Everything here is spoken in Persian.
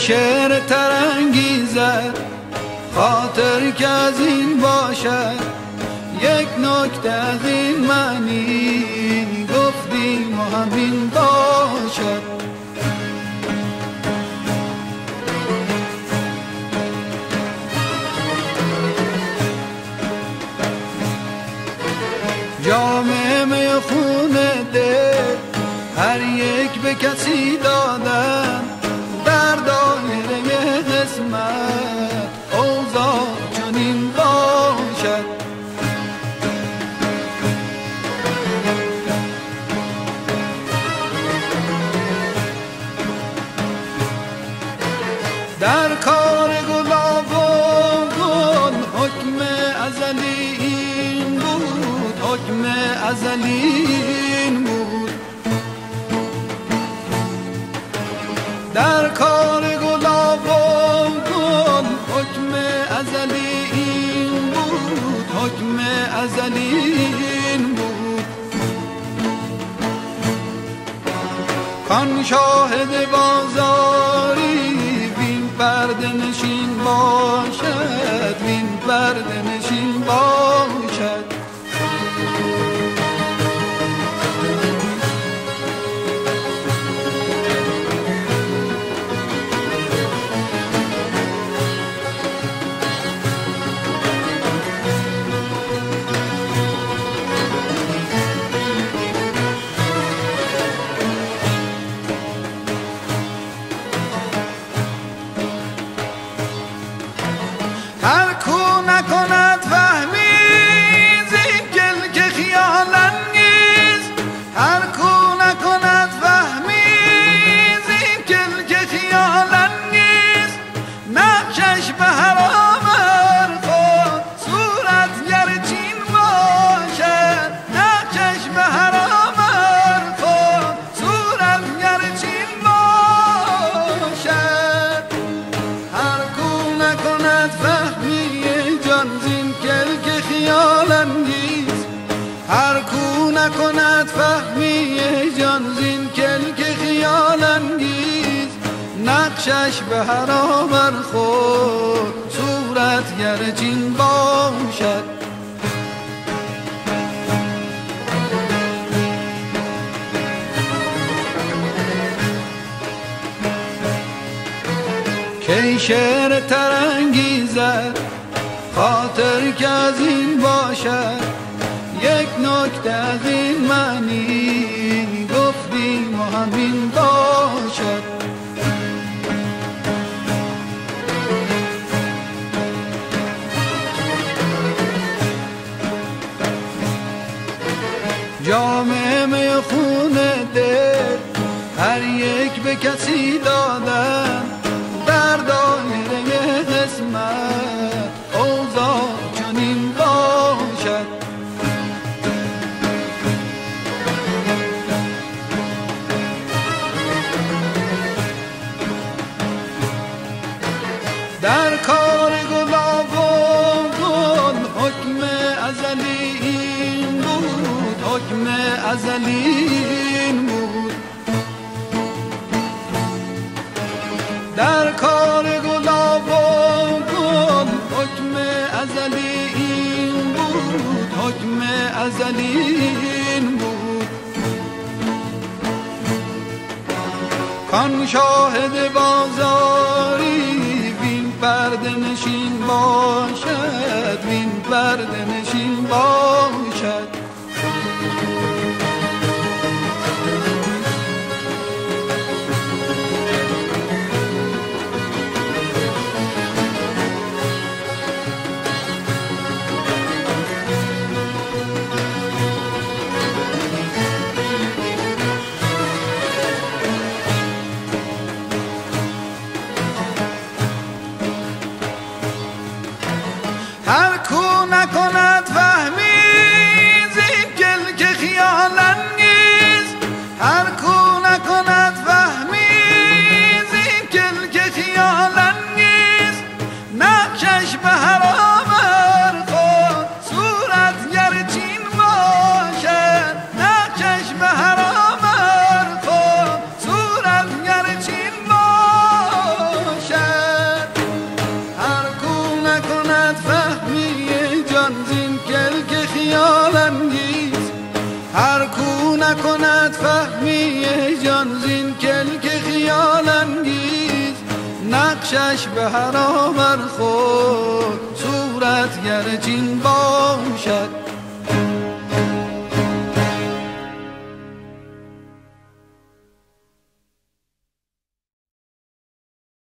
شعر ترانگیزد خاطر که از این باشد، یک نکته از این معنی گفتیم و همین باشد. جام میخون دل هر یک به کسی دادن، در دایره قسمت اوضاع چنین باشد. در کار گلاب و گل حکم ازلی این بود، حکم ازلی این بود. در کار گلاب و گل حکم ازلی این بود، حکم ازلی این بود. کان شاهد بازاری وین پرده نشین باشد، وین پرده نشین باشد. هر کو نکند فهمی زین گل که خیال انگیز، هر کو نکند فهمی زین گل که خیال انگیز، نقشش به حرام خود صورت گرچین باشد، نقشش به حرام خود صورت گرچین باشد. هر کو نکند فهمی جان زین گل که خیال انگیز، هر کو نکند فهمی جان زین گل که خیال انگیز، نقشش به حرام خود صورت گرچین باشد. کی شعر ترانگیزد خاطر که از این باشد، یک نکته از این معنی گفتیم و همین باشد. جام میخون دل هر یک به کسی دادن، در دایره قسمت اوضاع چنین باشد. در کار گلاب و گل حکم ازلی این بود، حکم ازلی این بود. در کار گلاب و گل حکم ازلی این بود، حکم ازلی این بود. کان شاهد بازاری وین پرده نشین باشد، وین پرده نشین باشد. هر کو نکند فهمی زین گل که خیال انگیز، هر کو نکند فهمی زین گل که خیال انگیز، نقشش به حرام خود صورت گرچین باشد، نقشش به حرام خود صورت گرچین باشد. هر کو نکند فهمی جان زین کلک خیال انگیز نقشش به هر آور خود صورت گرچین باشد